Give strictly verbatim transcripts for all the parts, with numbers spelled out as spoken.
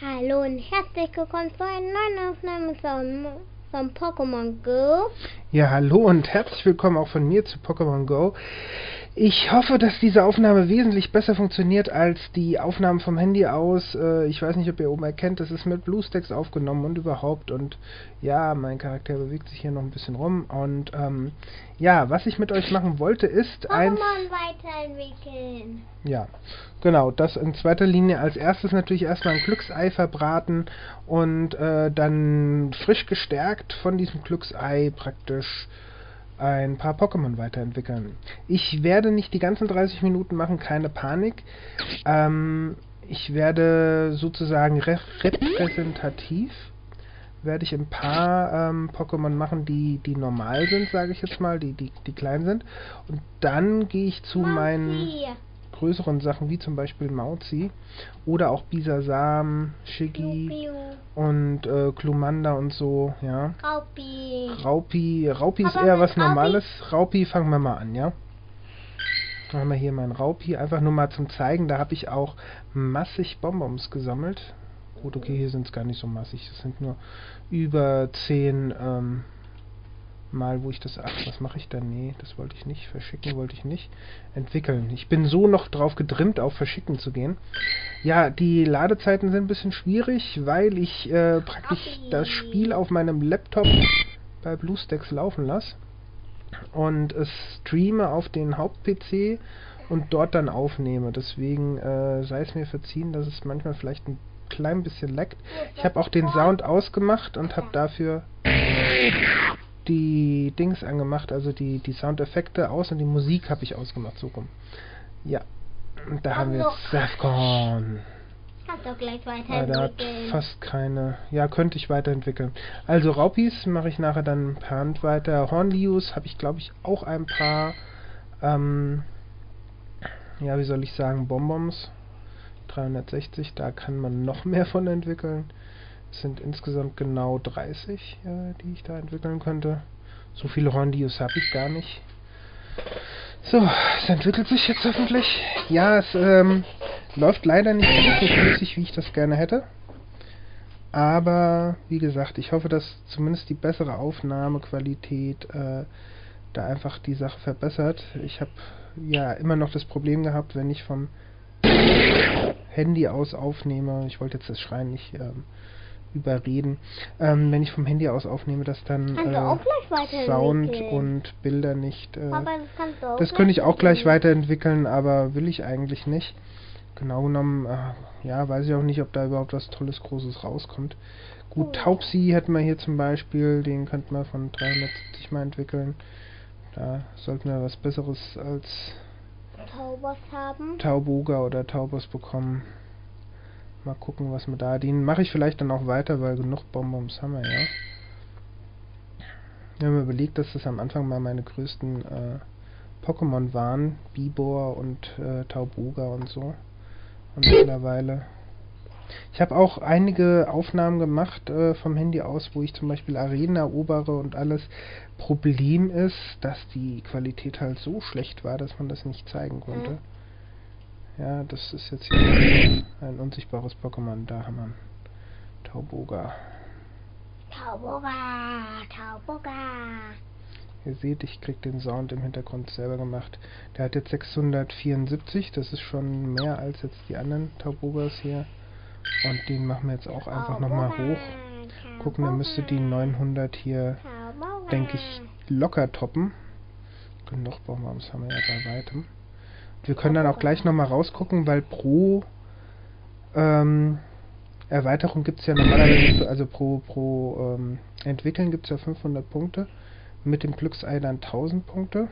Hallo und herzlich willkommen zu einer neuen Aufnahme von, von Pokémon Go. Ja, hallo und herzlich willkommen auch von mir zu Pokémon Go. Ich hoffe, dass diese Aufnahme wesentlich besser funktioniert als die Aufnahmen vom Handy aus. Äh, ich weiß nicht, ob ihr oben erkennt, das ist mit BlueStacks aufgenommen und überhaupt. Und ja, mein Charakter bewegt sich hier noch ein bisschen rum. Und ähm, ja, was ich mit euch machen wollte, ist eins... Pokémon weiterentwickeln. Ja, genau, das in zweiter Linie als erstes natürlich erstmal ein Glücksei verbraten und äh, dann frisch gestärkt von diesem Glücksei praktisch ein paar Pokémon weiterentwickeln. Ich werde nicht die ganzen dreißig Minuten machen, keine Panik. Ähm, ich werde sozusagen re repräsentativ werde ich ein paar ähm, Pokémon machen, die, die normal sind, sage ich jetzt mal, die, die, die klein sind. Und dann gehe ich zu Mauzi. meinen größeren Sachen, wie zum Beispiel Mauzi oder auch Bisasam, Shiggy Piu, piu. und äh, Glumanda und so, ja. Raupi. Raupi, Raupi ist Aber eher mit was Raupi- Normales. Raupi, fangen wir mal an, ja. Dann haben wir hier meinen Raupi, einfach nur mal zum Zeigen, da habe ich auch massig Bonbons gesammelt. Gut, okay, hier sind es gar nicht so massig, das sind nur über zehn ähm, Mal, wo ich das... Ach, was mache ich da? Nee, das wollte ich nicht. Verschicken wollte ich nicht. Entwickeln. Ich bin so noch drauf getrimmt, auf Verschicken zu gehen. Ja, die Ladezeiten sind ein bisschen schwierig, weil ich äh, praktisch das Spiel auf meinem Laptop bei BlueStacks laufen lasse und es streame auf den Haupt-P C und dort dann aufnehme. Deswegen äh, sei es mir verziehen, dass es manchmal vielleicht ein klein bisschen leckt. Ich habe auch den Sound ausgemacht und habe dafür die Dings angemacht, also die, die Soundeffekte aus und die Musik habe ich ausgemacht, so rum. Ja, und da haben wir jetzt Safcon. Kannst du gleich Ah, der hat weiterentwickeln. fast keine... Ja, könnte ich weiterentwickeln. Also Raupis mache ich nachher dann per Hand weiter. Hornlius habe ich, glaube ich, auch ein paar... Ähm, ja, wie soll ich sagen, Bonbons. dreihundertsechzig, da kann man noch mehr von entwickeln. Es sind insgesamt genau dreißig, äh, die ich da entwickeln könnte. So viele Hornlius habe ich gar nicht. So, es entwickelt sich jetzt hoffentlich. Ja, es ähm, läuft leider nicht so flüssig, wie ich das gerne hätte. Aber, wie gesagt, ich hoffe, dass zumindest die bessere Aufnahmequalität äh, da einfach die Sache verbessert. Ich habe ja immer noch das Problem gehabt, wenn ich vom Handy aus aufnehme. Ich wollte jetzt das Schreien nicht ähm, überreden. Ähm, wenn ich vom Handy aus aufnehme, dass dann Kannst du auch äh, gleich Sound weiterentwickeln. und Bilder nicht... Äh, Aber das kannst du auch das könnte ich auch gleich weiterentwickeln. weiterentwickeln, aber will ich eigentlich nicht. Genau genommen, äh, ja, weiß ich auch nicht, ob da überhaupt was Tolles, Großes rauskommt. Gut, Oh. Taubsi hätten wir hier zum Beispiel, den könnten wir von dreihundertsiebzig mal entwickeln. Da sollten wir was Besseres als Taubos haben. Tauboga oder Taubos bekommen. Mal gucken, was wir da... Den mache ich vielleicht dann auch weiter, weil genug Bonbons haben wir, ja. Ich habe mir überlegt, dass das am Anfang mal meine größten äh, Pokémon waren. Bibor und äh, Tauboga und so. Und mittlerweile... Ich habe auch einige Aufnahmen gemacht äh, vom Handy aus, wo ich zum Beispiel Arenen erobere und alles. Problem ist, dass die Qualität halt so schlecht war, dass man das nicht zeigen konnte. Ja, das ist jetzt hier ein unsichtbares Pokémon. Da haben wir einen Tauboga. Tauboga, Tauboga. Ihr seht, ich krieg den Sound im Hintergrund selber gemacht. Der hat jetzt sechshundertvierundsiebzig, das ist schon mehr als jetzt die anderen Taubogas hier. Und den machen wir jetzt auch einfach nochmal hoch. Gucken, dann müsste die neunhundert hier, denke ich, locker toppen. Genug Bonbons haben wir ja bei weitem. Wir können dann auch gleich nochmal rausgucken, weil pro ähm, Erweiterung gibt es ja normalerweise, also pro, pro ähm, Entwickeln gibt es ja fünfhundert Punkte. Mit dem Glücksei dann tausend Punkte.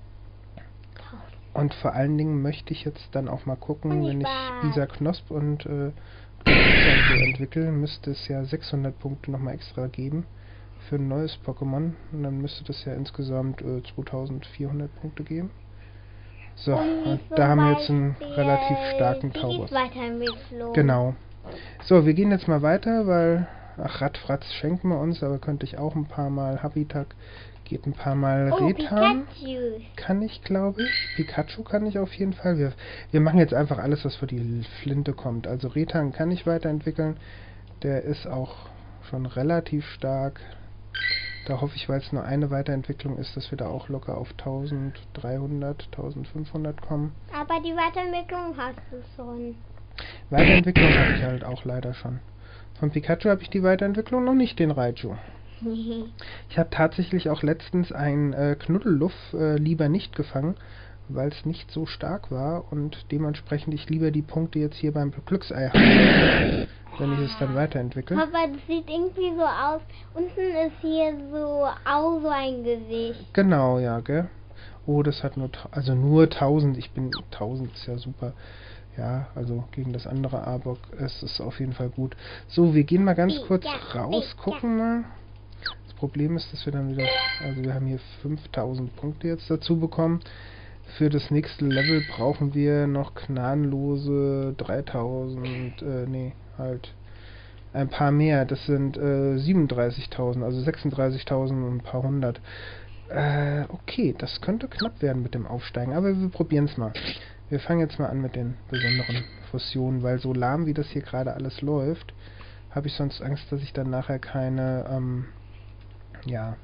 Und vor allen Dingen möchte ich jetzt dann auch mal gucken, wenn ich Bisa Knosp und äh, so entwickle, müsste es ja sechshundert Punkte nochmal extra geben für ein neues Pokémon. Und dann müsste das ja insgesamt äh, zweitausendvierhundert Punkte geben. So, und da haben wir jetzt einen relativ starken Taubos. Genau. So, wir gehen jetzt mal weiter, weil... Ach, Radfratz schenken wir uns, aber könnte ich auch ein paar Mal Habitak Geht ein paar Mal Oh, Retan. Pikachu. Kann ich, glaube ich. Pikachu kann ich auf jeden Fall. Wir, wir machen jetzt einfach alles, was für die Flinte kommt. Also Retan kann ich weiterentwickeln. Der ist auch schon relativ stark. Da hoffe ich, weil es nur eine Weiterentwicklung ist, dass wir da auch locker auf dreizehnhundert, fünfzehnhundert kommen. Aber die Weiterentwicklung hast du schon. Weiterentwicklung habe ich halt auch leider schon. Von Pikachu habe ich die Weiterentwicklung noch nicht, den Raichu. Ich habe tatsächlich auch letztens einen äh, Knuddelluff äh, lieber nicht gefangen, weil es nicht so stark war und dementsprechend ich lieber die Punkte jetzt hier beim Glücksei habe, wenn ich es dann weiterentwickle. Aber das sieht irgendwie so aus. Unten ist hier so auch so ein Gesicht. Genau, ja, gell? Oh, das hat nur, also nur tausend. Ich bin, tausend ist ja super. Ja, also gegen das andere Arbok ist es auf jeden Fall gut. So, wir gehen mal ganz kurz raus, gucken mal. Das Problem ist, dass wir dann wieder, also wir haben hier fünftausend Punkte jetzt dazu bekommen. Für das nächste Level brauchen wir noch gnadenlose dreitausend, äh, nee, halt ein paar mehr. Das sind äh, siebenunddreißigtausend, also sechsunddreißigtausend und ein paar hundert. Äh, okay, das könnte knapp werden mit dem Aufsteigen, aber wir probieren es mal. Wir fangen jetzt mal an mit den besonderen Fusionen, weil so lahm wie das hier gerade alles läuft, habe ich sonst Angst, dass ich dann nachher keine, ähm, ja,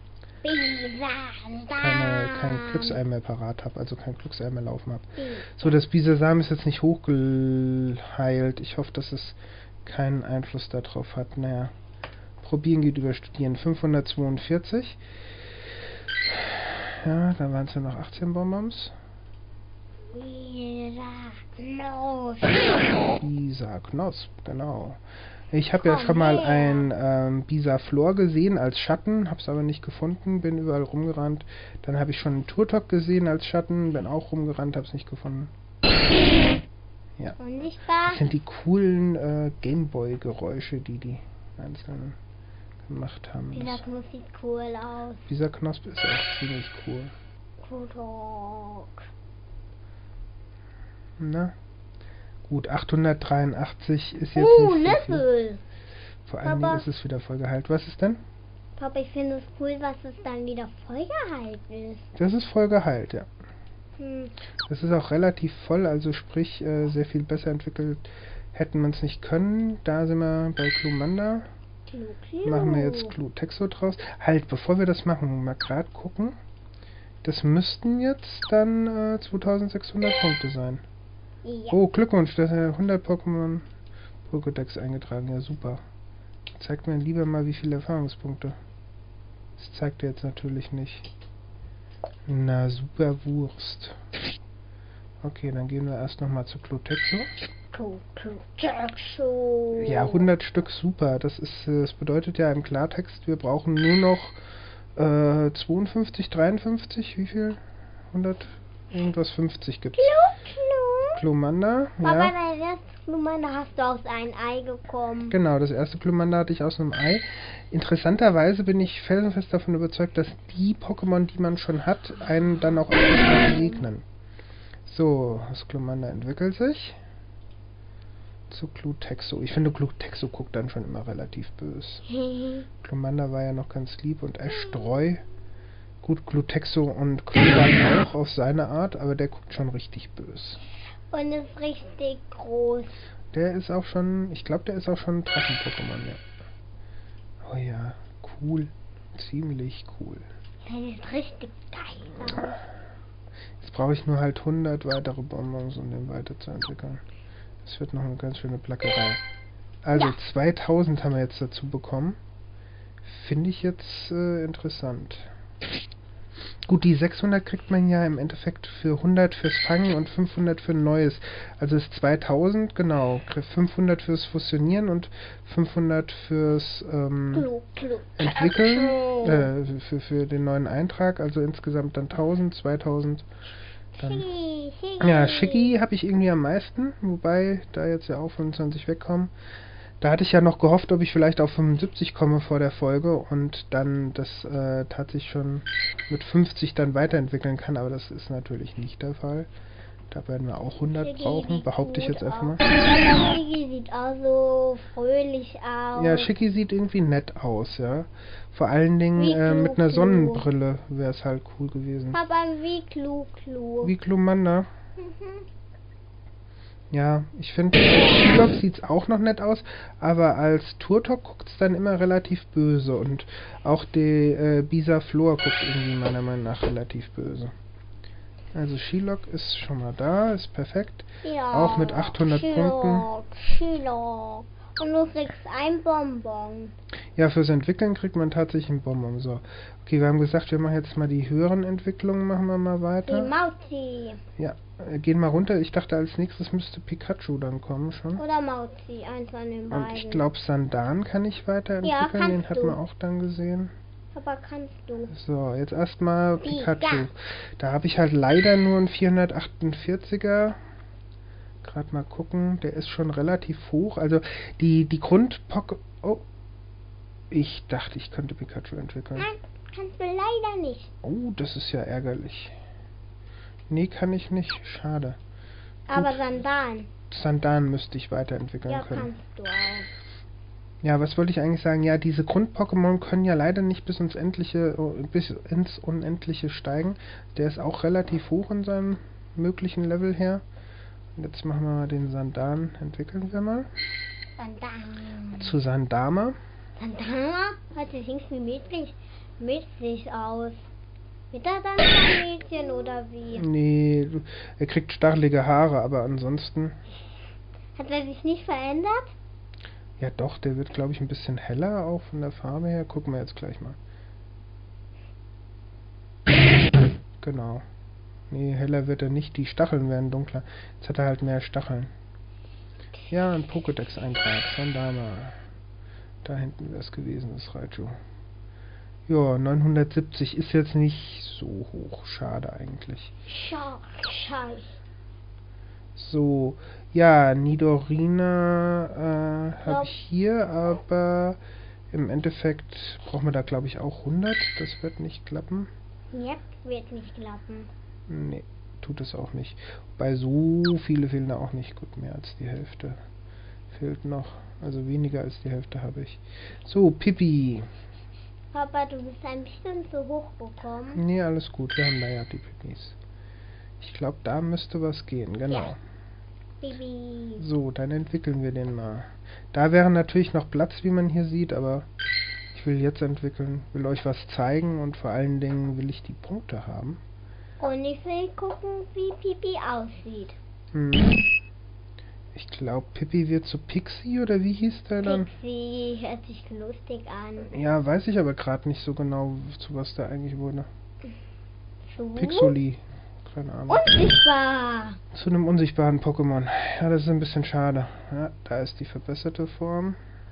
keine, kein Glücksei mehr parat habe, also kein Glücksei mehr laufen habe. So, das Bisasam ist jetzt nicht hochgeheilt. Ich hoffe, dass es keinen Einfluss darauf hat. Naja, probieren geht über Studieren. fünfhundertzweiundvierzig. Ja, da waren es ja noch achtzehn Bonbons. Bisa-Knosp, genau. Ich habe ja schon mal ein ähm, Bisa-Flor gesehen als Schatten, habe es aber nicht gefunden, bin überall rumgerannt. Dann habe ich schon einen Turtok gesehen als Schatten, bin auch rumgerannt, habe es nicht gefunden. Ja. Das sind die coolen äh, Gameboy-Geräusche, die die einzelnen gemacht haben. Bisa-Knosp sieht cool aus. Bisa-Knosp ist auch ziemlich cool. Turtok. Na? Gut, achthundertdreiundachtzig ist jetzt Oh, nicht so Löffel! viel. Vor allen Dingen ist es wieder voll geheilt. Was ist denn? Papa, ich finde es cool, dass es dann wieder voll geheilt ist. Das ist voll geheilt, ja. Hm. Das ist auch relativ voll, also sprich, äh, sehr viel besser entwickelt hätten wir es nicht können. Da sind wir bei Glumanda. Klu, klu. Machen wir jetzt Glutexo draus. Halt, bevor wir das machen, mal gerade gucken. Das müssten jetzt dann äh, zweitausendsechshundert Punkte sein. Ja. Oh, Glückwunsch, da sind hundert Pokémon Pokédex eingetragen. Ja, super. Zeigt mir lieber mal, wie viele Erfahrungspunkte. Das zeigt er jetzt natürlich nicht. Na, super Wurst. Okay, dann gehen wir erst nochmal zu Glutexo. Glutexo. Ja, hundert Stück, super. Das ist, das bedeutet ja im Klartext, wir brauchen nur noch äh, zweiundfünfzig, dreiundfünfzig, wie viel? hundert, irgendwas fünfzig gibt's. Klu, klu. Glumanda, Papa, ja. dein erstes Glumanda hast du aus einem Ei bekommen. Genau, das erste Glumanda hatte ich aus einem Ei. Interessanterweise bin ich felsenfest davon überzeugt, dass die Pokémon, die man schon hat, einen dann auch öfters begegnen. So, das Glumanda entwickelt sich zu Glutexo. Ich finde, Glutexo guckt dann schon immer relativ böse. Glumanda war ja noch ganz lieb und Estreu. Gut, Glutexo und Kluban auch auf seine Art, aber der guckt schon richtig böse. Und ist richtig groß. Der ist auch schon, ich glaube, der ist auch schon ein Drachen-Pokémon, ja. Oh ja, cool. Ziemlich cool. Der ist richtig geil. Jetzt brauche ich nur halt hundert weitere Bonbons, um den weiterzuentwickeln. Das wird noch eine ganz schöne Plackerei. Also Ja. zweitausend haben wir jetzt dazu bekommen. Finde ich jetzt äh, interessant. Gut, die sechshundert kriegt man ja im Endeffekt für hundert fürs Fangen und fünfhundert für ein neues. Also ist zweitausend, genau. fünfhundert fürs Fusionieren und fünfhundert fürs ähm, Klu, klu, Entwickeln, Glutexo. äh, für, für den neuen Eintrag. Also insgesamt dann tausend, zweitausend. Dann Schicki, schicki. ja, Shiggy habe ich irgendwie am meisten, wobei da jetzt ja auch fünfundzwanzig wegkommen. Da hatte ich ja noch gehofft, ob ich vielleicht auf fünfundsiebzig komme vor der Folge und dann das äh, tatsächlich schon mit fünfzig dann weiterentwickeln kann, aber das ist natürlich nicht der Fall. Da werden wir auch hundert Shiggy brauchen, sieht behaupte ich gut jetzt einfach mal. aus. Aber Shiggy sieht auch so fröhlich aus. Ja, Shiggy sieht irgendwie nett aus, ja. Vor allen Dingen Wie äh, mit einer Klu-Klu. Sonnenbrille wäre es halt cool gewesen. Papa, wie Klu-Klu. Wie Glumanda. Mhm. Ja, ich finde, Shiloh sieht's auch noch nett aus, aber als Turtok guckt's dann immer relativ böse und auch die äh, Bisaflor guckt irgendwie meiner Meinung nach relativ böse. Also Shiloh ist schon mal da, ist perfekt. Ja, Auch mit achthundert Punkten. Shiloh. Und du kriegst ein Bonbon. Ja, fürs Entwickeln kriegt man tatsächlich einen Bonbon. So. Okay, wir haben gesagt, wir machen jetzt mal die höheren Entwicklungen, machen wir mal Die weiter. Mauzi. Ja, äh, gehen mal runter. Ich dachte, als nächstes müsste Pikachu dann kommen schon. Oder Mauzi, eins von den beiden. Und ich glaube, Sandan kann ich weiterentwickeln. Ja, kannst Den hat du. man auch dann gesehen. Papa, kannst du. So, jetzt erstmal Pika. Pikachu. Da habe ich halt leider nur einen vierhundertachtundvierziger. Gerade mal gucken, der ist schon relativ hoch. Also die, die Grundpock... Oh, ich dachte, ich könnte Pikachu entwickeln. Nein, kannst du leider nicht. Oh, das ist ja ärgerlich. Nee, kann ich nicht. Schade. Aber Gut. Sandan. Sandan müsste ich weiterentwickeln Ja, können. kannst du auch. Ja, was wollte ich eigentlich sagen? Ja, diese Grund-Pokémon können ja leider nicht bis ins Endliche, bis ins Unendliche steigen. Der ist auch relativ hoch in seinem möglichen Level her. Und jetzt machen wir mal den Sandan, entwickeln wir mal. Sandan. Zu Sandama. Sandana hört sich irgendwie mädlich, mädlich aus. Wird er dann ein Mädchen oder wie? Nee, du- er kriegt stachelige Haare, aber ansonsten... Hat er sich nicht verändert? Ja doch, der wird glaube ich ein bisschen heller auch von der Farbe her. Gucken wir jetzt gleich mal. Genau. Nee, heller wird er nicht. Die Stacheln werden dunkler. Jetzt hat er halt mehr Stacheln. Ja, ein Pokédex-Eintrag. Sandama. Da hinten wäre es gewesen, das Raichu. Ja, neunhundertsiebzig ist jetzt nicht so hoch. Schade eigentlich. Schau, scheiß. So, ja, Nidorina äh, habe ich hier, aber im Endeffekt brauchen wir da glaube ich auch hundert. Das wird nicht klappen. Jetzt wird nicht klappen. Nee, tut es auch nicht. Bei so viele fehlen da auch nicht. Gut, mehr als die Hälfte fehlt noch. Also weniger als die Hälfte habe ich. So, Pippi. Papa, du bist ein bisschen zu hoch gekommen. Nee, alles gut. Wir haben da ja die Pippis. Ich glaube, da müsste was gehen. Genau. Ja. Baby. So, dann entwickeln wir den mal. Da wäre natürlich noch Platz, wie man hier sieht, aber ich will jetzt entwickeln, will euch was zeigen und vor allen Dingen will ich die Punkte haben. Und ich will gucken, wie Pipi aussieht. Hm. Ich glaube, Pippi wird zu Pixie, oder wie hieß der dann? Pixie hört sich lustig an. Ja, weiß ich aber gerade nicht so genau, zu was der eigentlich wurde. So? Pixoli. Keine Ahnung. Unsichtbar. Zu einem unsichtbaren Pokémon. Ja, das ist ein bisschen schade. Ja, da ist die verbesserte Form.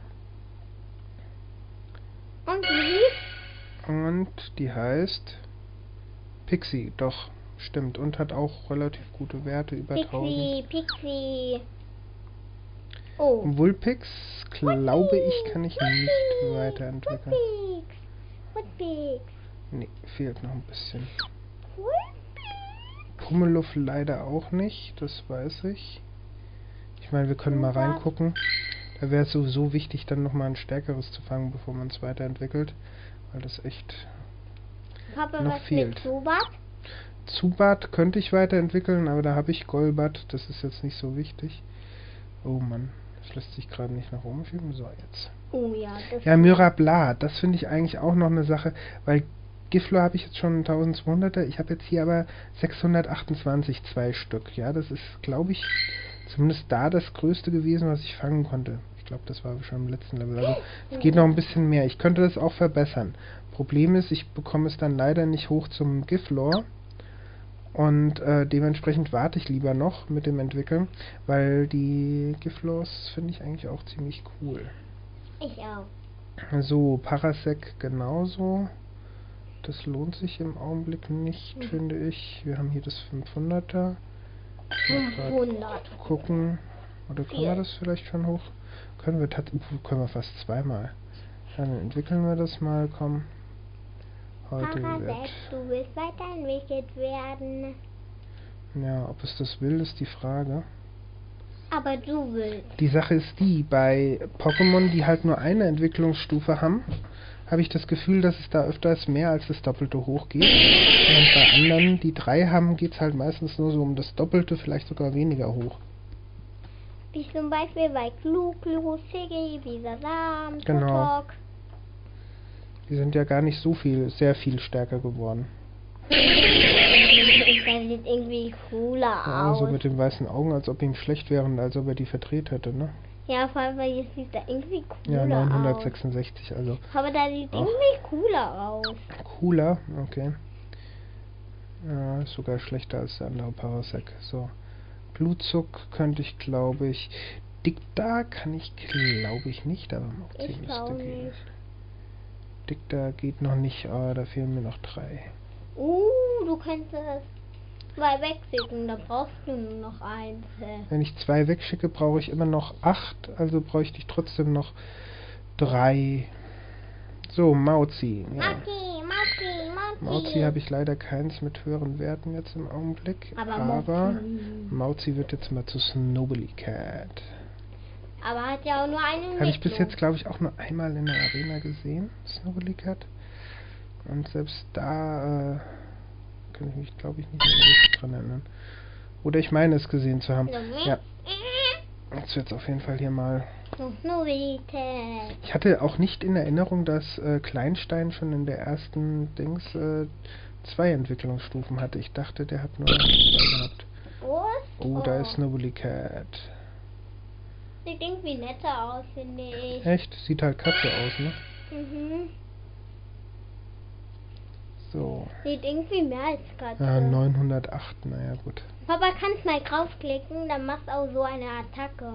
Und wie? Und die heißt Pixie, doch, stimmt. Und hat auch relativ gute Werte, über tausend. Pixie, Pixie. Oh. Vulpix, glaube ich, kann ich nicht weiterentwickeln. Woodpix. Woodpix. Nee, fehlt noch ein bisschen. Woodpix. Pummeluff leider auch nicht, das weiß ich. Ich meine, wir können mal reingucken. Da wäre es sowieso wichtig, dann nochmal ein stärkeres zu fangen, bevor man es weiterentwickelt. Weil das echt Papa, noch was fehlt. mit Zubat? Zubat könnte ich weiterentwickeln, aber da habe ich Golbat. Das ist jetzt nicht so wichtig. Oh Mann, das lässt sich gerade nicht nach oben schieben. So, jetzt. Oh ja, das Ja, Mirabla, das finde ich eigentlich auch noch eine Sache, weil Giflo habe ich jetzt schon eintausendzweihunderter, ich habe jetzt hier aber sechshundertachtundzwanzig, zwei Stück. Ja, das ist, glaube ich, zumindest da das größte gewesen, was ich fangen konnte. Ich glaube, das war schon im letzten Level. Also es geht noch ein bisschen mehr. Ich könnte das auch verbessern. Problem ist, ich bekomme es dann leider nicht hoch zum Giflor. Und äh, dementsprechend warte ich lieber noch mit dem Entwickeln, weil die Giflors finde ich eigentlich auch ziemlich cool. Ich auch. So, Parasec genauso. Das lohnt sich im Augenblick nicht, Mhm. finde ich. Wir haben hier das fünfhunderter. Mal fünfhundert. gucken. Oder können wir das vielleicht schon hoch? Können wir tatsächlich, können wir fast zweimal. Dann entwickeln wir das mal, komm. Heute Parasec, wird... du willst weiterentwickelt werden. Ja, ob es das will, ist die Frage. Aber du willst. Die Sache ist die, bei Pokémon, die halt nur eine Entwicklungsstufe haben, habe ich das Gefühl, dass es da öfters mehr als das Doppelte hochgeht. Und bei anderen, die drei haben, geht es halt meistens nur so um das Doppelte, vielleicht sogar weniger hoch. Wie zum Beispiel bei Klu-Klu, Siggi, Bisasam, Genau. Totok. Die sind ja gar nicht so viel, sehr viel stärker geworden. Das sieht irgendwie cooler Ja, aus. so mit den weißen Augen, als ob ihm schlecht wären, als ob er die verdreht hätte, ne? Ja, vor allem, weil es sieht da irgendwie cooler Ja, aus. neunhundertsechsundsechzig, also. Aber da sieht Ach. irgendwie cooler aus. Cooler, okay. Ja, ist sogar schlechter als der andere Parasec. So. Blutzuck könnte ich, glaube ich. Dicta kann ich, glaube ich, nicht, aber Mauzi Ich müsste auch gehen. nicht. Dicta geht noch nicht, aber da fehlen mir noch drei. Uh, du könntest zwei wegschicken, da brauchst du nur noch eins. äh. Wenn ich zwei wegschicke, brauche ich immer noch acht, also bräuchte ich trotzdem noch drei. So, Mauzi. Ja. Mauzi, Mauzi, Mauzi. Mauzi habe ich leider keins mit höheren Werten jetzt im Augenblick. Aber aber Mauzi. Mauzi wird jetzt mal zu Snowbelly Cat. Aber hat ja auch nur eine Habe ich bis Entwicklung. jetzt, glaube ich, auch nur einmal in der Arena gesehen, Snowbelly Cat. Und selbst da äh, kann ich mich, glaube ich, nicht mehr richtig dran erinnern. Oder ich meine es gesehen zu haben. Ja, jetzt wird es auf jeden Fall hier mal. Ich hatte auch nicht in Erinnerung, dass äh, Kleinstein schon in der ersten Dings äh, zwei Entwicklungsstufen hatte. Ich dachte, der hat nur zwei gehabt. Oh, da ist Snowbelly Cat. Sieht irgendwie netter aus, finde ich. Echt? Sieht halt Katze aus, ne? Mhm. So. Sieht irgendwie mehr als Katze. Ja, neunhundertacht, naja, gut. Papa, kannst mal draufklicken, dann machst auch so eine Attacke.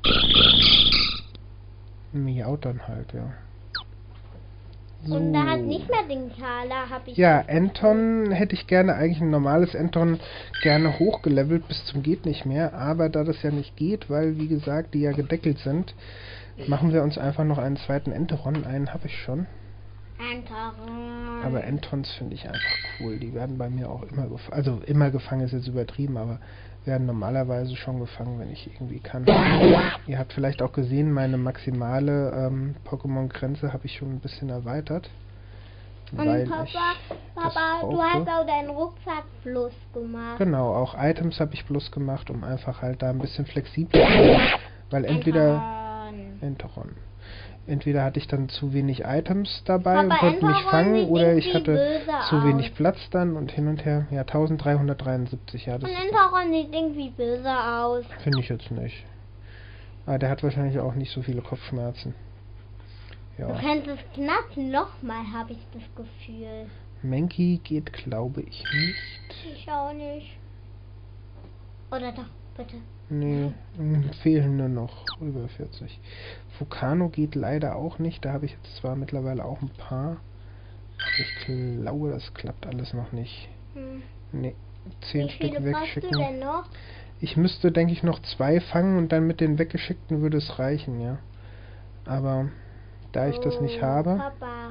Miaut dann halt, ja. So. Und da hat nicht mehr den Kala, hab ich. Ja, Anton hätte ich gerne, eigentlich ein normales Anton gerne hochgelevelt bis zum geht nicht mehr, aber da das ja nicht geht, weil wie gesagt, die ja gedeckelt sind, machen wir uns einfach noch einen zweiten Enteron. Einen habe ich schon. Anton. Aber Entons finde ich einfach cool. Die werden bei mir auch immer gefangen. Also immer gefangen ist jetzt übertrieben, aber werden normalerweise schon gefangen, wenn ich irgendwie kann. Ihr habt vielleicht auch gesehen, meine maximale ähm, Pokémon-Grenze habe ich schon ein bisschen erweitert. Und weil Papa, ich Papa, das du hast brauchte. auch deinen Rucksack plus gemacht. Genau, auch Items habe ich plus gemacht, um einfach halt da ein bisschen flexibler zu sein. Weil entweder Anton. Enteron. Entweder hatte ich dann zu wenig Items dabei Papa, und konnte mich Enteron fangen, sieht oder ich irgendwie hatte böse zu aus. wenig Platz dann und hin und her. Ja, dreizehnhundertdreiundsiebzig, ja, das Und ist Anton sieht irgendwie böse aus. finde ich jetzt nicht. Aber der hat wahrscheinlich auch nicht so viele Kopfschmerzen. Du Ja. kannst es knapp nochmal, habe ich das Gefühl. Mankey geht, glaube ich, nicht. Ich auch nicht. Oder doch, bitte. Nee, mm, fehlen nur noch über vierzig. Vulcano geht leider auch nicht. Da habe ich jetzt zwar mittlerweile auch ein paar. Aber ich glaube, das klappt alles noch nicht. Hm. Nee, zehn Wie Stück viele brauchst du wegschicken. denn noch? Ich müsste, denke ich, noch zwei fangen und dann mit den weggeschickten würde es reichen, ja. Aber da ich das nicht Oh, habe, Papa.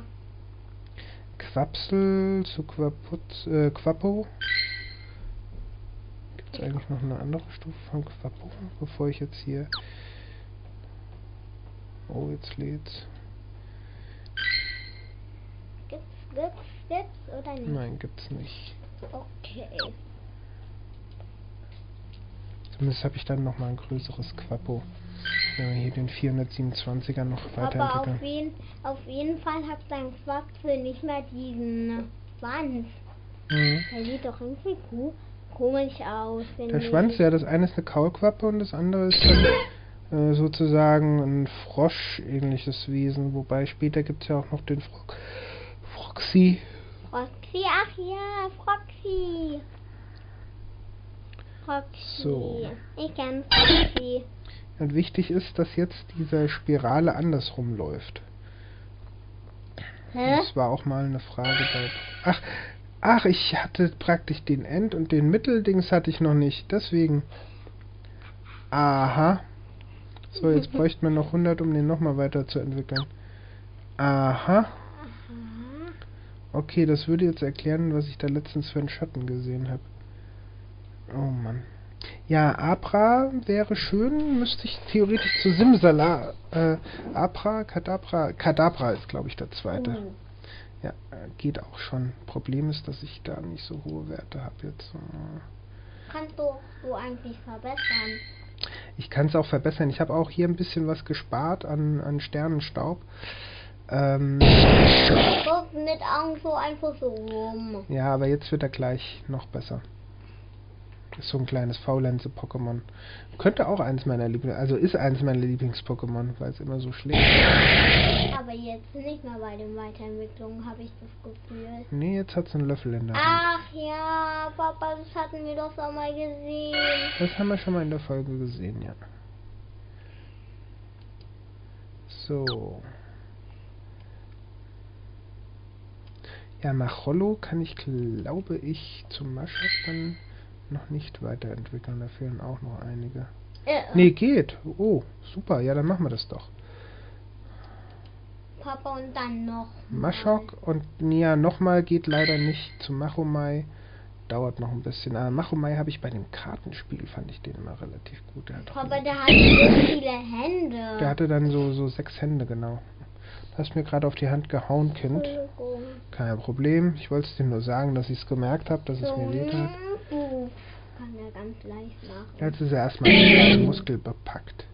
Quapsel zu Quaput, äh, Quappo. Gibt es eigentlich noch eine andere Stufe von Quappo, bevor ich jetzt hier... Oh, jetzt lädt's. Gibt's, gibt's, gibt's oder nicht? Nein, gibt's nicht. Okay. Zumindest habe ich dann noch mal ein größeres Quappo. Wenn wir hier den vierhundertsiebenundzwanziger noch Aber auf weiterentwickeln. jeden, auf jeden Fall hat dein Quapsel nicht mehr diesen Schwanz. Mhm. Der sieht doch irgendwie ko komisch aus. Der finde Schwanz, ich. ja, das eine ist eine Kaulquappe und das andere ist dann äh, sozusagen ein Frosch-ähnliches Wesen. Wobei später gibt es ja auch noch den Fro Froxy. Froxy, ach ja, Froxy. Froxy. So. Ich kenn Froxy. Und wichtig ist, dass jetzt diese Spirale andersrum läuft. Hä? Das war auch mal eine Frage bei... Ach, ach, ich hatte praktisch den End- und den Mitteldings hatte ich noch nicht. Deswegen... Aha. So, jetzt bräuchte man noch hundert, um den nochmal weiterzuentwickeln. Aha. Aha. Okay, das würde jetzt erklären, was ich da letztens für einen Schatten gesehen habe. Oh Mann. Ja, Abra wäre schön, müsste ich theoretisch zu Simsala. Äh, Abra, Kadabra. Kadabra ist, glaube ich, der zweite. Uh. Ja, äh, geht auch schon. Problem ist, dass ich da nicht so hohe Werte habe jetzt. Äh, Kannst du so eigentlich verbessern? Ich kann es auch verbessern. Ich habe auch hier ein bisschen was gespart an, an Sternenstaub. Ähm, Guck mit Augen so einfach so rum. ja, aber jetzt wird er gleich noch besser. Ist so ein kleines Faulenze-Pokémon. Könnte auch eins meiner Lieblings... Also ist eins meiner Lieblings-Pokémon, weil es immer so schlägt. Aber jetzt nicht mehr bei den Weiterentwicklungen, habe ich das Gefühl. Nee, jetzt hat es einen Löffel in der Hand. Ach ja, Papa, das hatten wir doch schon mal gesehen. Das haben wir schon mal in der Folge gesehen, ja. So. Ja, Machollo kann ich, glaube ich, zum Maschab dann noch nicht weiterentwickeln. Da fehlen auch noch einige. Äh, Nee, geht. Oh, super. Ja, dann machen wir das doch. Papa, und dann noch. Maschok und ja, nochmal geht leider nicht zu Machomai. Dauert noch ein bisschen. Aber Machomai habe ich bei dem Kartenspiel, fand ich den immer relativ gut. Der, hat Papa, der hat so viele Hände. der hatte dann so, so sechs Hände, genau. Du hast mir gerade auf die Hand gehauen, Kind. Entschuldigung. Kein Problem. Ich wollte es dir nur sagen, dass ich es gemerkt habe, dass es So, mir leid hat. uh, kann er ganz leicht machen. Jetzt ist er erstmal mit Muskel bepackt.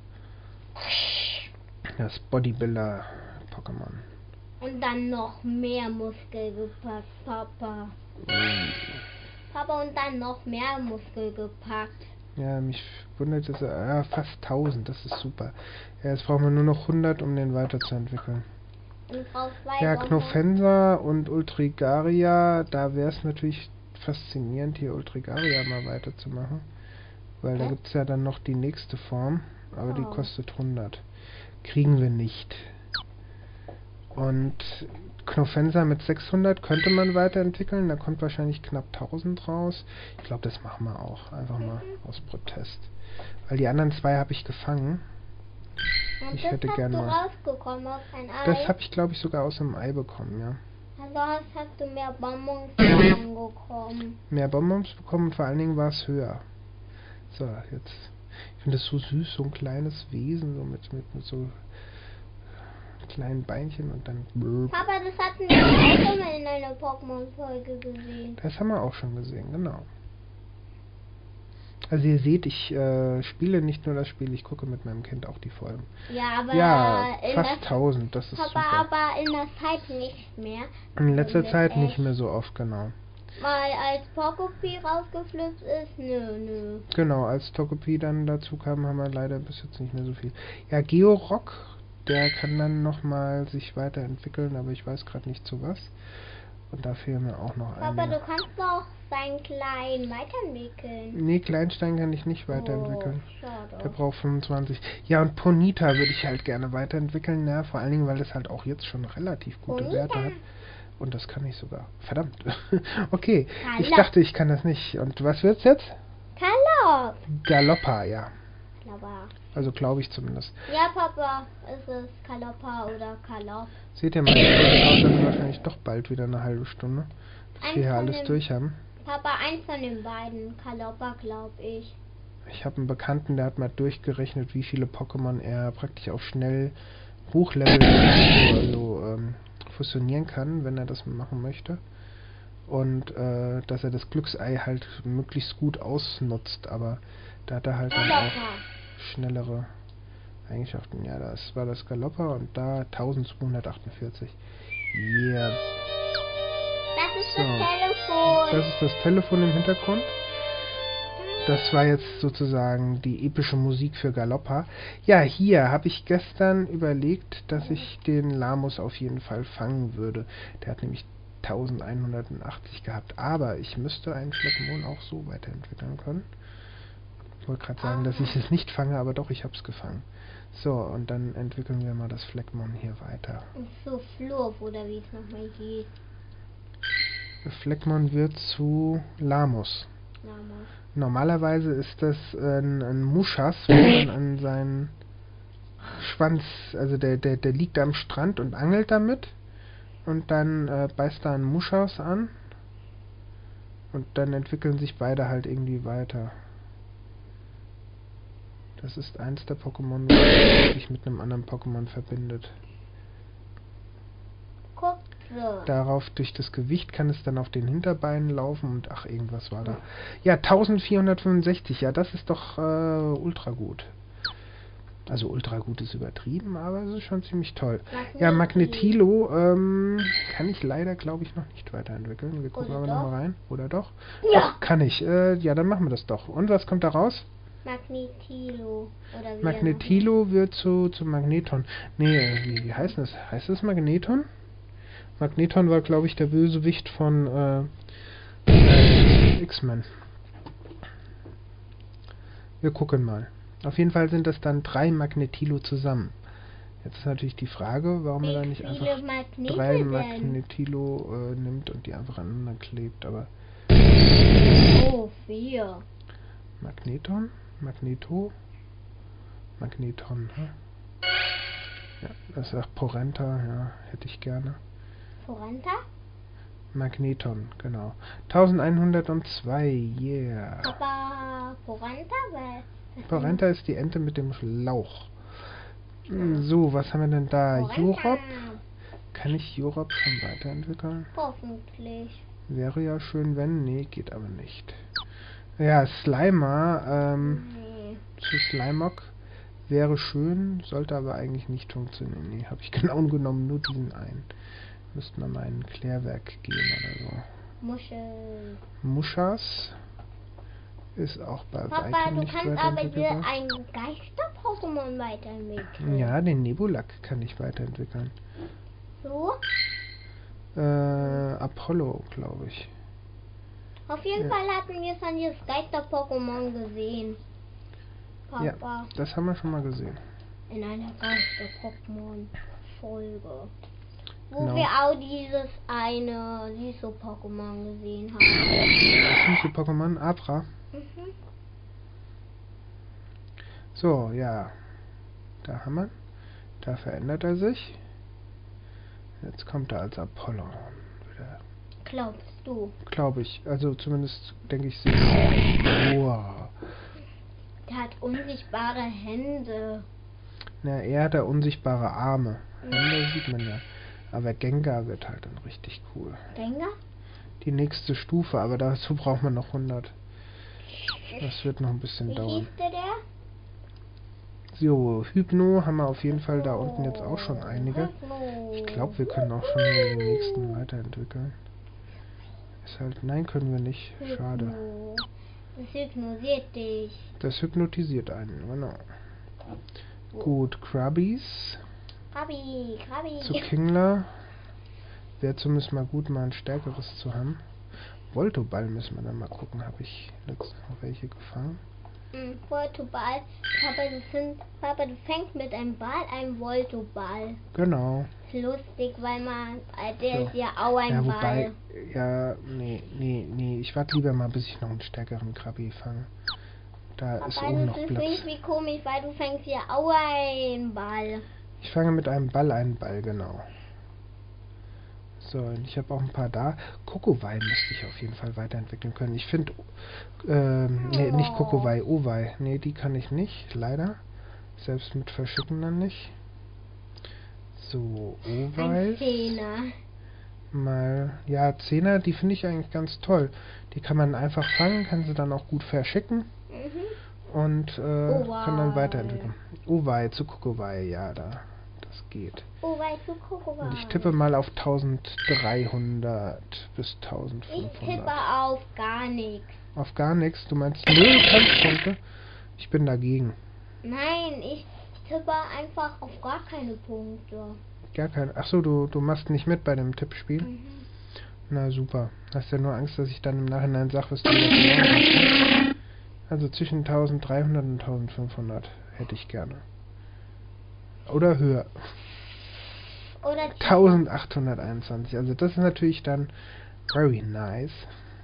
Das Bodybuilder-Pokémon. Und dann noch mehr Muskel gepackt, Papa. Papa, und dann noch mehr Muskel gepackt. Ja, mich wundert es. Ja, fast tausend, das ist super. Ja, jetzt brauchen wir nur noch hundert, um den weiterzuentwickeln. Und Frau zwei Ja, Wochen- Knofensa und Ultrigaria, da wäre es natürlich faszinierend, hier Ultrigaria mal weiterzumachen. Weil da Hä? gibt es ja dann noch die nächste Form, aber die Oh. kostet hundert. Kriegen wir nicht. Und Knofensa mit sechshundert könnte man weiterentwickeln, da kommt wahrscheinlich knapp tausend raus. Ich glaube, das machen wir auch, einfach mal aus Protest. Weil die anderen zwei habe ich gefangen. Und Ich das hätte hast gern du mal- rausgekommen auf ein Ei. Das habe ich, glaube ich, sogar aus einem Ei bekommen, ja. Also hast, hast du mehr Bonbons bekommen. Mehr Bonbons bekommen und vor allen Dingen war es höher. So, jetzt. Ich finde das so süß, so ein kleines Wesen, so mit, mit, mit so kleinen Beinchen und dann. Papa, das hatten wir auch schon mal in einer Pokémon-Folge gesehen. Das haben wir auch schon gesehen, genau. Also ihr seht, ich äh, spiele nicht nur das Spiel, ich gucke mit meinem Kind auch die Folgen. Ja, aber Ja, in fast der, tausend, das ist Papa, super. aber in der Zeit nicht mehr. In letzter Mit Zeit echt. nicht mehr so oft, genau. Weil als Pocopi rausgeflippt ist, nö, nö. Genau, als Togepi dann dazu kam, haben wir leider bis jetzt nicht mehr so viel. Ja, Georock, der kann dann nochmal sich weiterentwickeln, aber ich weiß gerade nicht zu was. Und da fehlen mir auch noch Papa, einige. du kannst doch seinen Kleinen weiterentwickeln. Nee, Kleinstein kann ich nicht weiterentwickeln. Oh, schade. Der braucht fünfundzwanzig. Ja, und Ponita würde ich halt gerne weiterentwickeln, ja, vor allen Dingen, weil das halt auch jetzt schon relativ gute Ponita? Werte hat. Und das kann ich sogar. Verdammt. Okay, ich Galopp. dachte, ich kann das nicht. Und was wird's jetzt? Galopp. Galoppa, ja. Aber Also glaube ich zumindest. ja, Papa, es ist Kaloppa oder Kalopp. Seht ihr mal, das dauert dann wahrscheinlich doch bald wieder eine halbe Stunde, bis Eins wir hier von alles dem- durch haben. Papa, eins von den beiden. Kaloppa, glaub ich. Ich habe einen Bekannten, der hat mal durchgerechnet, wie viele Pokémon er praktisch auf schnell Hochlevel also, ähm, fusionieren kann, wenn er das machen möchte. Und äh, dass er das Glücksei halt möglichst gut ausnutzt, aber da hat er halt dann auch Kaloppa. schnellere Eigenschaften. Ja, das war das Galoppa und da eintausendzweihundertachtundvierzig. Yeah. Das ist So. das Telefon. Das ist das Telefon im Hintergrund. Das war jetzt sozusagen die epische Musik für Galoppa. Ja, hier habe ich gestern überlegt, dass ich den Lamus auf jeden Fall fangen würde. Der hat nämlich elfhundertachtzig gehabt. Aber ich müsste einen Schleckmon auch so weiterentwickeln können. Ich wollte gerade sagen, dass ich es nicht fange, aber doch, ich habe es gefangen. So, und dann entwickeln wir mal das Fleckmon hier weiter. So Flurf oder wie es nochmal geht. Fleckmon wird zu Lamus. Lama. Normalerweise ist das ein, ein Muschas, wo man an seinen Schwanz, also der, der, der liegt am Strand und angelt damit und dann äh, beißt da ein Muschas an Und dann entwickeln sich beide halt irgendwie weiter. Das ist eins der Pokémon, das sich mit einem anderen Pokémon verbindet. Guck so. Darauf, durch das Gewicht kann es dann auf den Hinterbeinen laufen und ach, irgendwas war da. Ja, eintausendvierhundertfünfundsechzig, ja, das ist doch äh, ultra gut. Also ultra gut ist übertrieben, aber es ist schon ziemlich toll. Magnetilo. Ja, Magnetilo ähm, kann ich leider, glaube ich, noch nicht weiterentwickeln. Wir gucken Oder aber doch? nochmal rein. Oder doch? Ja. Doch, kann ich. Äh, ja, dann machen wir das doch. Und was kommt da raus? Magnetilo. Oder wie Magnetilo wird zu, zu Magneton. Nee, äh, wie, wie heißt das? Heißt das Magneton? Magneton war, glaube ich, der Bösewicht von äh, äh, X-Men. Wir gucken mal. Auf jeden Fall sind das dann drei Magnetilo zusammen. Jetzt ist natürlich die Frage, warum er Wie dann nicht viele einfach Magnete drei denn? Magnetilo äh, nimmt und die einfach aneinander klebt. Aber Oh, vier. Magneton? Magneto? Magneton, hm? Ja, das ist auch Porenta, ja, hätte ich gerne. Poranta? Magneton, genau. eintausendeinhundertzwei, yeah. Aber Poranta, weil... Porenta ist die Ente mit dem Schlauch. Hm, So, was haben wir denn da? Poranta. Jorop? Kann ich Jorop schon weiterentwickeln? Hoffentlich. Wäre ja schön, wenn. Nee, geht aber nicht. Ja, Slimer, ähm, Nee. zu Slimog wäre schön, sollte aber eigentlich nicht funktionieren. Nee, habe ich genau genommen, nur diesen einen. Müssten wir mal in ein Klärwerk gehen oder so. Muschel. Muschas ist auch bei Papa, weitem du nicht kannst aber dir weiterentwickelbar. ein Geister-Pokémon weiterentwickeln. Ja, den Nebulak kann ich weiterentwickeln. So? Äh, Apollo, glaube ich. Auf jeden Ja. Fall hatten wir schon dieses Geister-Pokémon gesehen. Papa. Ja, das haben wir schon mal gesehen. In einer Geister-Pokémon-Folge. Wo Genau. wir auch dieses eine Siso-Pokémon gesehen haben. Das sind die Pokémon Abra. Mhm. So, ja. Da haben wir. Da verändert er sich. Jetzt kommt er als Apollo wieder. Glaubst du? Glaube ich. Also zumindest denke ich so. Wow. Der hat unsichtbare Hände. Na, er hat ja unsichtbare Arme. Hände sieht man ja. Aber Gengar wird halt dann richtig cool. Gengar? Die nächste Stufe, aber dazu braucht man noch hundert. Das wird noch ein bisschen Wie dauern. hieß der, der? So, Hypno haben wir auf jeden Fall da unten jetzt auch schon einige. Ich glaube, wir können auch schon hier den nächsten weiterentwickeln. Ist halt, nein, können wir nicht. Schade. Hypno. Das hypnosiert dich. Das hypnotisiert einen, genau. Gut, Krabbies. Krabi, Krabi. Zu Kingler. Wäre zumindest mal gut, mal ein stärkeres zu haben. Voltoball müssen wir dann mal gucken. Habe ich letztens noch welche gefangen? Mm, Voltoball. Papa, du, sind, Papa, du fängst mit einem Ball einen Voltoball. Genau. Ist lustig, weil man, äh, der So. ist ja auch ein Ja, wobei, Ball. ja, nee, nee, nee. Ich warte lieber mal, bis ich noch einen stärkeren Krabbi fange. Da ist Papa, oben das noch ist Platz. irgendwie komisch, weil du fängst ja auch einen Ball. Ich fange mit einem Ball einen Ball, genau. So, und ich habe auch ein paar da. Kokowai müsste ich auf jeden Fall weiterentwickeln können. Ich finde, ähm, nee, nicht Kokowai, Owei. Nee, die kann ich nicht, leider. Selbst mit Verschicken dann nicht. So, Ein Owei. Zehner. Mal, ja, Zehner, die finde ich eigentlich ganz toll. Die kann man einfach fangen, kann sie dann auch gut verschicken Mhm. und äh, Owei. kann dann weiterentwickeln. Owei zu Kokowai, ja, da, das geht. Oh, weißt du, Kokowai. Und ich tippe mal auf eintausenddreihundert bis Ich tippe eintausendfünfhundert. auf gar nichts. Auf gar nichts? Du meinst null Kampfpunkte? Ich bin dagegen. Nein, ich tippe einfach auf gar keine Punkte. Gar kein. Achso, du, du machst nicht mit bei dem Tippspiel? Mhm. Na super. Hast ja nur Angst, dass ich dann im Nachhinein sage, was du da verloren hast. Also zwischen eintausenddreihundert und eintausendfünfhundert hätte ich gerne. Oder höher. Oder eintausendachthunderteinundzwanzig. Also das ist natürlich dann very nice.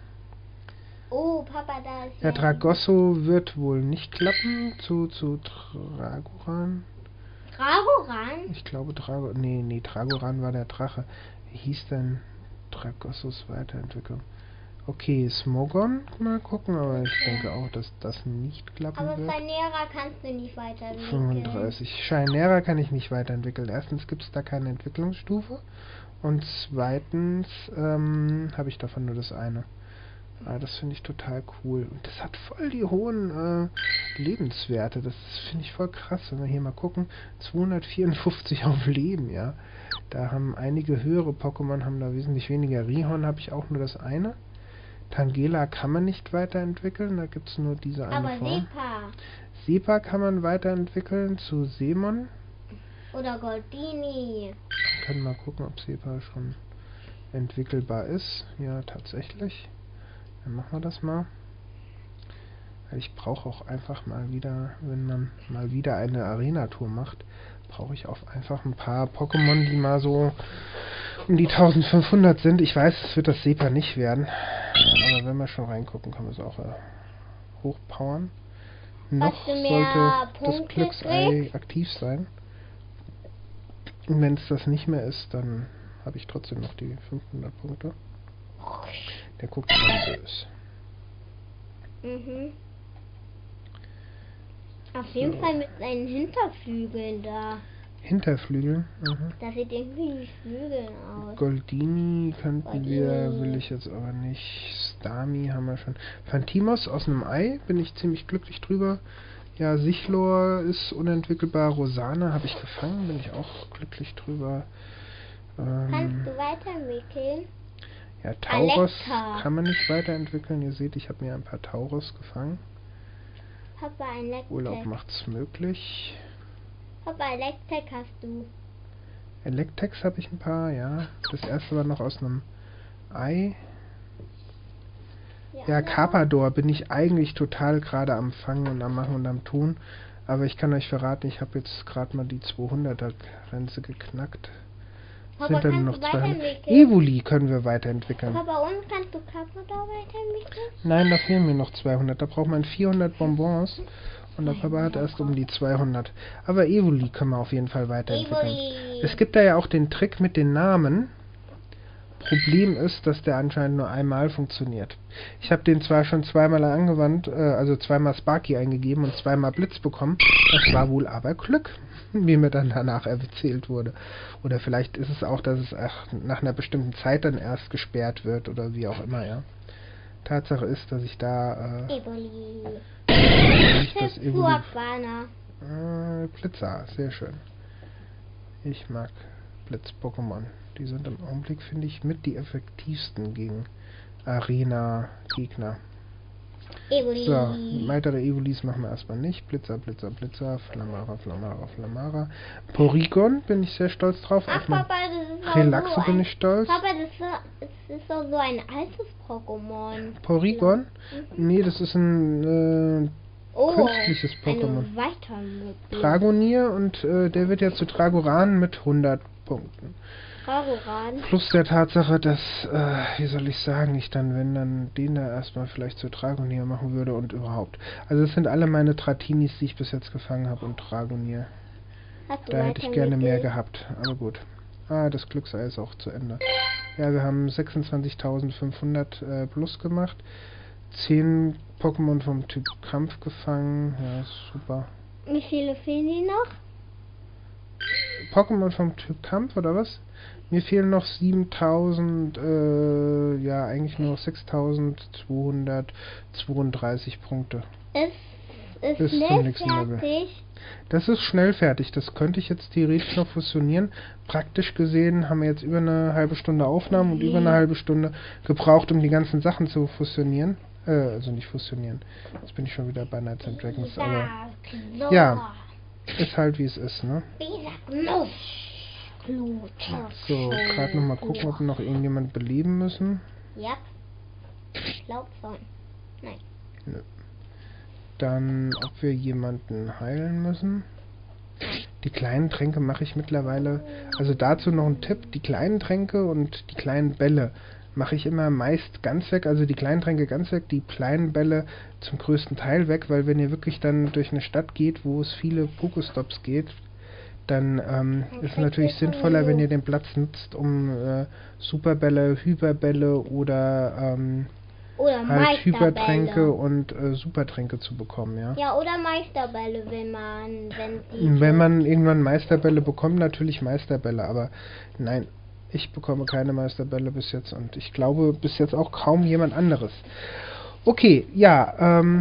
Oh, Papa, da ist Ja, Dragosso wird wohl nicht klappen zu, zu Dragoran. Dragoran? Ich glaube Drago... Nee, nee, Dragoran war der Drache. Wie hieß denn Dragossos Weiterentwicklung? Okay, Smogon, mal gucken, aber ich denke auch, dass das nicht klappen Aber wird. Cynera kannst du nicht weiterentwickeln. fünfunddreißig. Chimera kann ich nicht weiterentwickeln. Erstens gibt es da keine Entwicklungsstufe. Und zweitens ähm, habe ich davon nur das eine. Ah, das finde ich total cool. Und das hat voll die hohen äh, Lebenswerte. Das finde ich voll krass. Wenn wir hier mal gucken, zweihundertvierundfünfzig auf Leben, ja. Da haben einige höhere Pokémon, haben da wesentlich weniger. Rihorn habe ich auch nur das eine. Tangela kann man nicht weiterentwickeln, da gibt es nur diese eine Aber Form. Sepa Sepa kann man weiterentwickeln zu Seemon. oder Goldini. Wir können mal gucken, ob Sepa schon entwickelbar ist. Ja, tatsächlich. Dann machen wir das mal. Ich brauche auch einfach mal wieder, wenn man mal wieder eine Arena-Tour macht, brauche ich auch einfach ein paar Pokémon, die mal so um die eintausendfünfhundert sind. Ich weiß, es wird das Sepa nicht werden. Aber wenn wir schon reingucken, können wir es auch äh, hochpowern. Noch sollte das Glücksei aktiv sein. Und wenn es das nicht mehr ist, dann habe ich trotzdem noch die fünfhundert Punkte. Der guckt schon böse. Mhm. Auf jeden So. Fall mit seinen Hinterflügeln da. Hinterflügel? Mhm. Das sieht irgendwie wie Flügel aus. Goldini könnten Goldini. wir, will ich jetzt aber nicht. Stami haben wir schon. Phantimos aus einem Ei, bin ich ziemlich glücklich drüber. Ja, Sichlor ist unentwickelbar. Rosana habe ich gefangen, bin ich auch glücklich drüber. Ähm, Kannst du weiterentwickeln? ja, Tauros Alekta. kann man nicht weiterentwickeln. Ihr seht, ich habe mir ein paar Tauros gefangen. Papa, ein Urlaub Electek. macht's möglich. Papa, Electek hast du. Electex habe ich ein paar, ja. Das erste war noch aus einem Ei. Ja, Carpador bin ich eigentlich total gerade am Fangen und am Machen und am Tun. Aber ich kann euch verraten, ich habe jetzt gerade mal die zweihunderter Grenze geknackt. Papa, Sind dann kannst noch du zweihundert. weiterentwickeln? Evoli können wir weiterentwickeln. Papa, und kannst du Carpador weiterentwickeln? Nein, da fehlen mir noch zweihundert. Da braucht man vierhundert Bonbons. Und der Papa hat erst um die zweihundert. Aber Evoli können wir auf jeden Fall weiterentwickeln. Evoli. Es gibt da ja auch den Trick mit den Namen. Problem ist, dass der anscheinend nur einmal funktioniert. Ich habe den zwar schon zweimal angewandt, äh, also zweimal Sparky eingegeben und zweimal Blitz bekommen. Das war wohl aber Glück, wie mir dann danach erzählt wurde. Oder vielleicht ist es auch, dass es ach, nach einer bestimmten Zeit dann erst gesperrt wird oder wie auch immer, ja. Tatsache ist, dass ich da äh, Evoli. nicht das Evoli. Fuabana. Äh, Blitzer, sehr schön. Ich mag Blitz-Pokémon. Die sind im Augenblick, finde ich, mit die effektivsten gegen Arena-Gegner. Evoli. So, weitere Evolis machen wir erstmal nicht. Blitzer, Blitzer, Blitzer, Flammara, Flammara, Flammara. Porygon bin ich sehr stolz drauf. Ach, Auf mein Papa, das ist auch Relaxo so bin ein, ich stolz. Papa, das ist, das ist doch so ein altes Pokémon. Porygon? Mhm. Nee, das ist ein äh, Oh, künstliches Pokémon. eine Weiterentwicklung. Dragonier und äh, der wird ja zu Dragoran mit hundert Punkten. Dragoran. Plus der Tatsache, dass, äh, wie soll ich sagen, ich dann, wenn dann den da erstmal vielleicht zu Dragonier machen würde und überhaupt. Also das sind alle meine Tratinis, die ich bis jetzt gefangen habe und Dragonier. Hast du Da hätte ich gerne mehr weiterentwickelt? gehabt, aber gut. Ah, das Glücksei ist auch zu Ende. Ja, wir haben sechsundzwanzigtausendfünfhundert äh, plus gemacht. zehn Pokémon vom Typ Kampf gefangen. Ja, ist super. Wie viele fehlen die noch? Pokémon vom Typ Kampf, oder was? Mir fehlen noch siebentausend, äh, ja, eigentlich nur noch sechstausendzweihundertzweiunddreißig Punkte. Ist, ist Bis zum schnell nächsten Level. fertig. Das ist schnell fertig. Das könnte ich jetzt theoretisch noch fusionieren. Praktisch gesehen haben wir jetzt über eine halbe Stunde Aufnahmen und Mhm. über eine halbe Stunde gebraucht, um die ganzen Sachen zu fusionieren. Äh, also nicht fusionieren. Jetzt bin ich schon wieder bei Knights and Dragons, aber Dieser ja. ist halt wie es ist, ne? Dieser Knusch. Kluter. So, gerade noch mal gucken, ob wir noch irgendjemand beleben müssen. Ja. Ich glaub schon. Nein. Nö. Dann, ob wir jemanden heilen müssen. Die kleinen Tränke mache ich mittlerweile, also dazu noch ein Tipp, die kleinen Tränke und die kleinen Bälle mache ich immer meist ganz weg, also die kleinen Tränke ganz weg, die kleinen Bälle zum größten Teil weg, weil wenn ihr wirklich dann durch eine Stadt geht, wo es viele Pokestops geht, dann ähm, ist es natürlich sinnvoller, wenn ihr den Platz nutzt, um äh, Superbälle, Hyperbälle oder ähm, Oder halt Hypertränke Meisterbälle. und äh, Supertränke zu bekommen, ja. Ja, oder Meisterbälle, wenn man, wenn die... Wenn man irgendwann Meisterbälle bekommt, natürlich Meisterbälle, aber nein, ich bekomme keine Meisterbälle bis jetzt und ich glaube bis jetzt auch kaum jemand anderes. Okay, ja, ähm...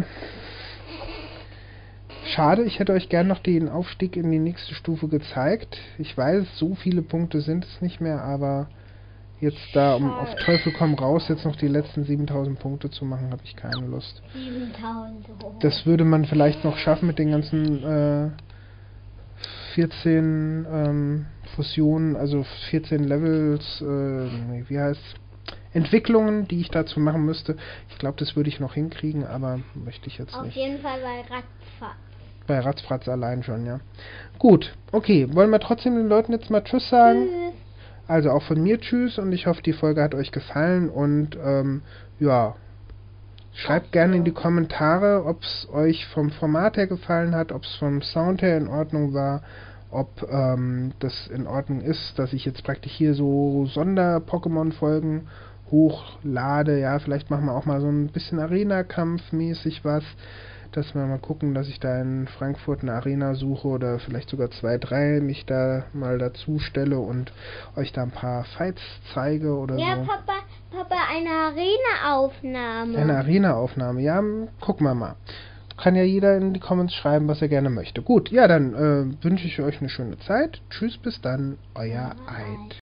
schade, ich hätte euch gern noch den Aufstieg in die nächste Stufe gezeigt. Ich weiß, so viele Punkte sind es nicht mehr, aber jetzt da, um auf Teufel komm raus, jetzt noch die letzten siebentausend Punkte zu machen, habe ich keine Lust. siebentausend. Das würde man vielleicht noch schaffen mit den ganzen äh, vierzehn ähm, Fusionen, also vierzehn Levels, äh, wie heißt Entwicklungen, die ich dazu machen müsste. Ich glaube, das würde ich noch hinkriegen, aber möchte ich jetzt Auf nicht. Auf jeden Fall bei Ratzfatz. Bei Ratzfratz allein schon, ja. Gut, okay. Wollen wir trotzdem den Leuten jetzt mal Tschüss sagen? Tschüss. Also auch von mir Tschüss und ich hoffe, die Folge hat euch gefallen und ähm, ja, schreibt gerne in die Kommentare, ob es euch vom Format her gefallen hat, ob es vom Sound her in Ordnung war, ob ähm, das in Ordnung ist, dass ich jetzt praktisch hier so Sonder-Pokémon-Folgen hochlade. Ja, vielleicht machen wir auch mal so ein bisschen Arena-Kampf-mäßig was, dass wir mal gucken, dass ich da in Frankfurt eine Arena suche oder vielleicht sogar zwei, drei mich da mal dazu stelle und euch da ein paar Fights zeige oder Ja, so. Papa, Papa, eine Arena-Aufnahme. Eine Arena-Aufnahme, ja, gucken wir mal. Kann ja jeder in die Comments schreiben, was er gerne möchte. Gut, ja, dann äh, wünsche ich euch eine schöne Zeit. Tschüss, bis dann, euer Eid.